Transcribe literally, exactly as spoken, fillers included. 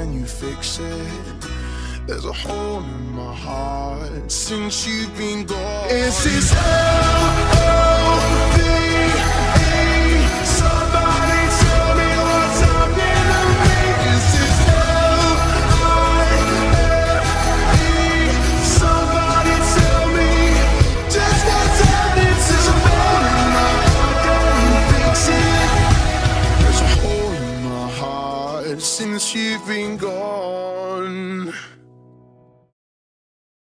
can you fix it? There's a hole in my heart since you've been gone. It's this L O V E. Somebody tell me what's happening to me. It's this L I F E. Somebody tell me just what's happening to me. There's a hole in my heart, can you fix it? There's a hole in my heart since you've been gone.